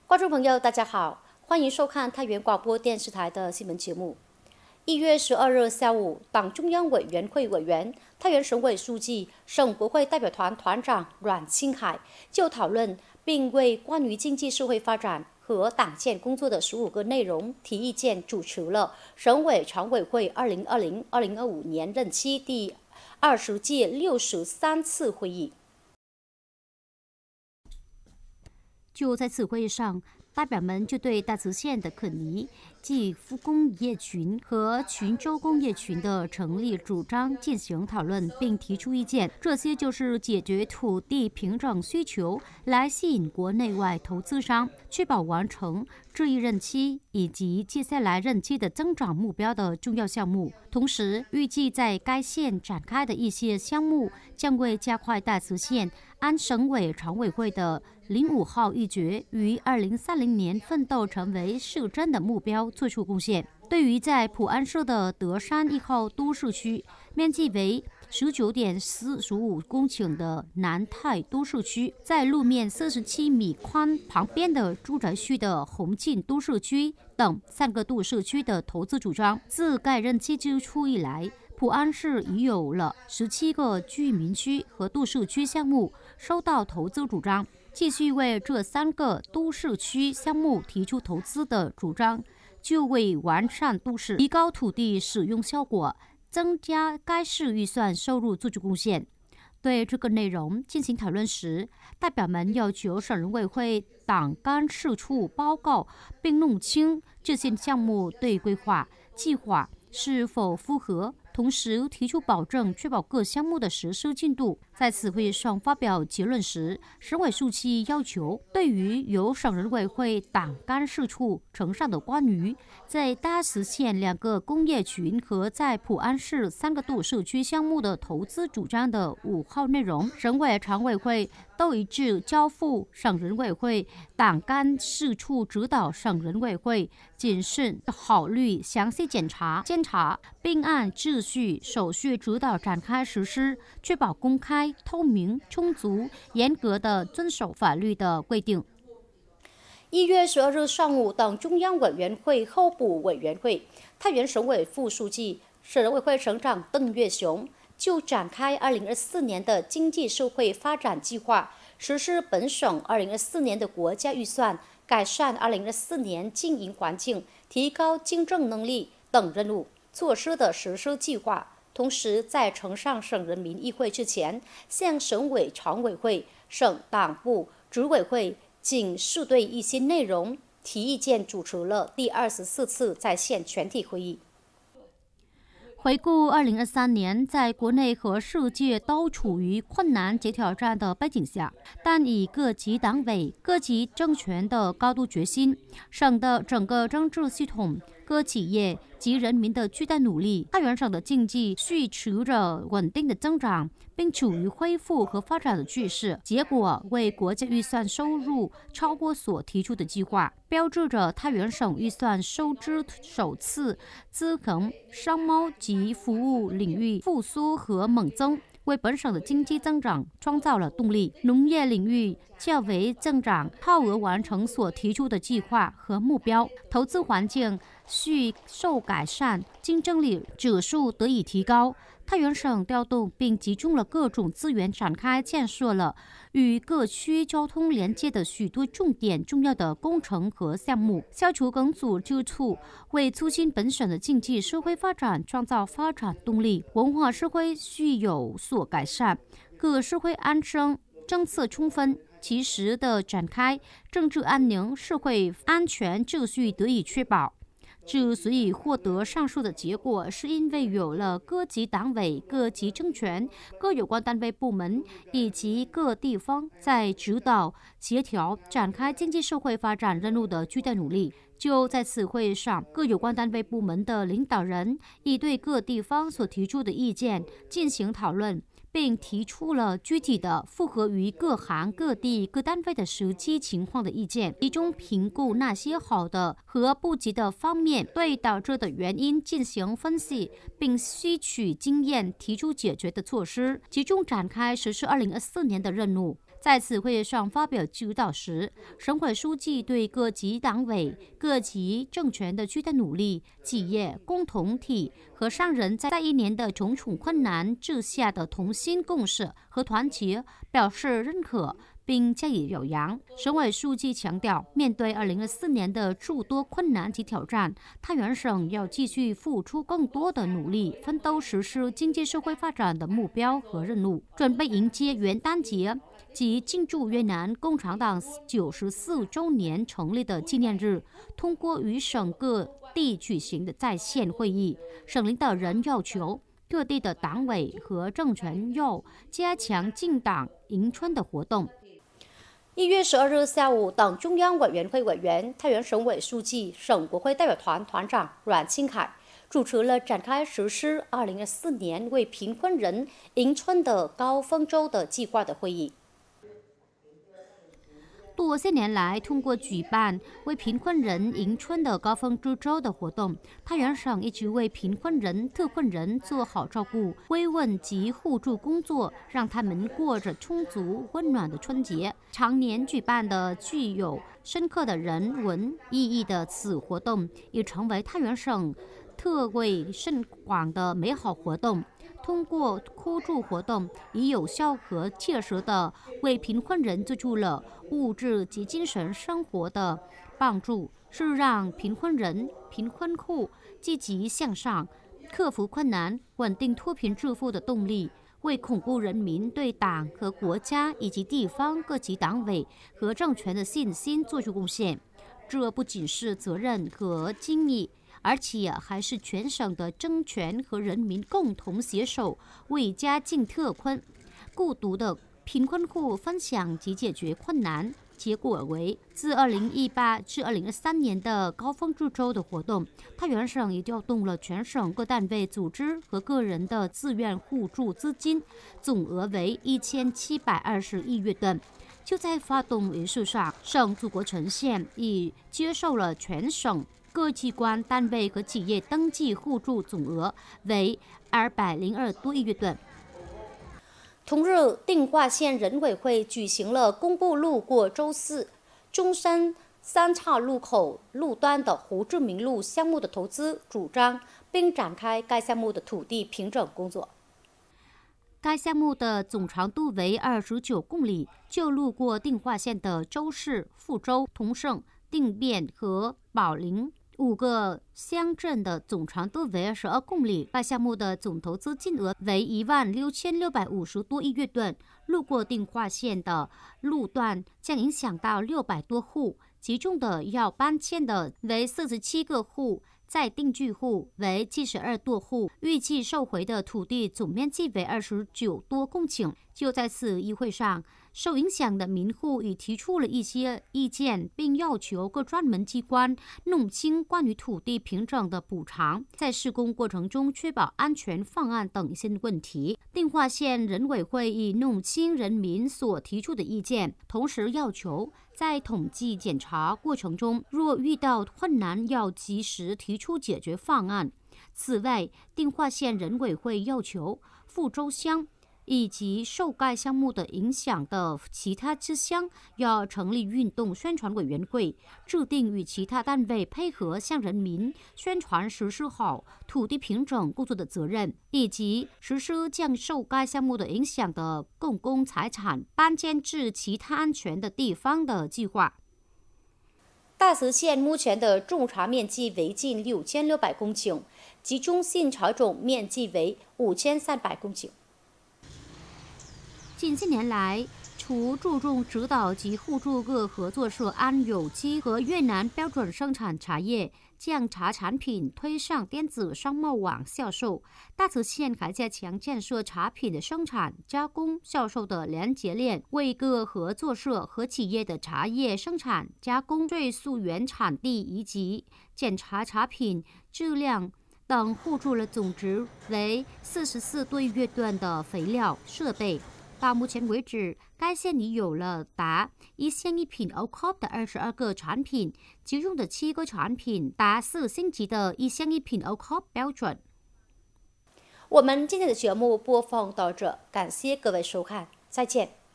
观众朋友，大家好，欢迎收看太原广播电视台的新闻节目。1月12日下午，党中央委员会委员、太原省委书记、省国会代表团团长阮清海就讨论并为关于经济社会发展和党建工作的15个内容提意见，主持了省委常委会2020-2025年任期第20届63次会议。就在此会议上，代表们就对大慈县的肯尼暨复工业群和群洲工业群的成立主张进行讨论，并提出意见。这些就是解决土地平整需求，来吸引国内外投资商，确保完成这一任期以及接下来任期的增长目标的重要项目。同时，预计在该县展开的一些项目将为加快大慈县按省委常委会的05号议决于2030年奋斗成为市真的目标做出贡献。对于在普安市的德山1号都市区，面积为19.45公顷的南泰都市区，在路面47米宽旁边的住宅区的红进都市区等3个都市区的投资主张，自该任期之初以来，普安市已有了17个居民区和都市区项目收到投资主张，继续为这3个都市区项目提出投资的主张，就为完善都市、提高土地使用效果、增加该市预算收入做出贡献。对这个内容进行讨论时，代表们要求省人委会党干事处报告，并弄清这些项目对规划、计划是否符合，同时提出保证，确保各项目的实施进度。在此会议上发表结论时，省委书记要求，对于由省人委会党干事处呈上的关于在大慈县2个工业群和在普安市3个都市区项目的投资主张的5号内容，省委常委会都一致交付省人委会党干事处指导省人委会谨慎考虑、详细检查，并按秩序手续指导展开实施，确保公开、透明、充足、严格地遵守法律的规定。1月12日上午，党中央委员会候补委员会、太原省委副书记、省人委会省长邓岳雄就展开2024年的经济社会发展计划，实施本省2024年的国家预算，改善2024年经营环境、提高经政能力等任务措施的实施计划。同时，在呈上省人民议会之前，向省委常委会、省党部执委会仅是对一些内容提意见，主持了第24次在线全体会议。回顾2023年，在国内和世界都处于困难及挑战的背景下，但以各级党委、各级政权的高度决心，省的整个政治系统、各企业及人民的巨大努力，太原省的经济续持着稳定的增长，并处于恢复和发展的趋势。结果为国家预算收入超过所提出的计划，标志着太原省预算收支首次资衡商贸及服务领域复苏和猛增，为本省的经济增长创造了动力。农业领域较为增长，超额完成所提出的计划和目标，投资环境续受改善，竞争力指数得以提高。太原省调动并集中了各种资源，展开建设了与各区交通连接的许多重要的工程和项目，消除梗阻之处，为促进本省的经济社会发展创造发展动力。文化社会需有所改善，各社会安生政策充分及时的展开，政治安宁、社会安全秩序得以确保。之所以获得上述的结果，是因为有了各级党委、各级政权、各有关单位部门以及各地方在指导、协调、展开经济社会发展任务的巨大努力。就在此会上，各有关单位部门的领导人已对各地方所提出的意见进行讨论，并提出了具体的符合于各行各地各单位的实际情况的意见，集中评估那些好的和不及的方面，对导致的原因进行分析，并吸取经验，提出解决的措施，集中展开实施2024年的任务。 在此会议上发表指导时，省委书记对各级党委、各级政权的巨大努力、企业共同体和商人在1年的种种困难之下的同心共事和团结表示认可，并加以表扬。省委书记强调，面对2024年的诸多困难及挑战，太原省要继续付出更多的努力，奋斗实施经济社会发展的目标和任务，准备迎接元旦节及庆祝越南共产党94周年成立的纪念日。通过与省各地举行的在线会议，省领导人要求各地的党委和政权要加强进党迎春的活动。1月12日下午，党中央委员会委员、太原省委书记、省国会代表团团长阮庆凯主持了展开实施2024年为贫困人迎春的高峰周的计划的会议。多些年来，通过举办为贫困人迎春的高峰之周的活动，太原省一直为贫困人、特困人做好照顾、慰问及互助工作，让他们过着充足温暖的春节。常年举办的具有深刻的人文意义的此活动，已成为太原省特为甚广的美好活动。通过互助活动，以有效和切实的为贫困人做出了物质及精神生活的帮助，是让贫困人、贫困户积极向上、克服困难、稳定脱贫致富的动力，为巩固人民对党和国家以及地方各级党委和政权的信心做出贡献。这不仅是责任和精力，而且还是全省的政权和人民共同携手为家境特困、孤独的贫困户分享及解决困难。结果为，自2018至2023年的高峰之周的活动，太原省也调动了全省各单位、组织和个人的自愿互助资金，总额为1720亿粤盾。就在发动仪式上，省祖国城县已接受了全省各机关单位和企业登记互助总额为202多亿粤盾。同日，定化县人委会举行了公布路过周四中山3岔路口路段的胡志明路项目的投资主张，并展开该项目的土地平整工作。该项目的总长度为29公里，就路过定化县的周市、富州、同盛、定边和宝林5个乡镇的总长度为12公里。该项目的总投资金额为16650多亿粤盾。路过定化县的路段将影响到600多户，其中的要搬迁的为47个户，再定居户为72多户，预计收回的土地总面积为29多公顷。就在此议会上，受影响的民户已提出了一些意见，并要求各专门机关弄清关于土地平整的补偿，在施工过程中确保安全方案等一些问题。定化县人委会已弄清人民所提出的意见，同时要求在统计检查过程中，若遇到困难要及时提出解决方案。此外，定化县人委会要求富州乡以及受该项目的影响的其他支乡要成立运动宣传委员会，制定与其他单位配合向人民宣传实施好土地平整工作的责任，以及实施将受该项目的影响的公共财产搬迁至其他安全的地方的计划。大慈县目前的种茶面积为近6600公顷，集中性茶种面积为5300公顷。近些年来，除注重指导及互助各合作社按有机和越南标准生产茶叶，将茶产品推上电子商贸网销售，大慈县还加强建设茶品的生产、加工、销售的连结链，为各合作社和企业的茶叶生产、加工、追溯原产地以及检查茶品质量等互助了总值为44多亿粤盾的肥料设备。到目前为止，该县已有了达1星1品 OCOP 的22个产品，其中的7个产品达4星级的1星1品 OCOP 标准。我们今天的节目播放到这，感谢各位收看，再见。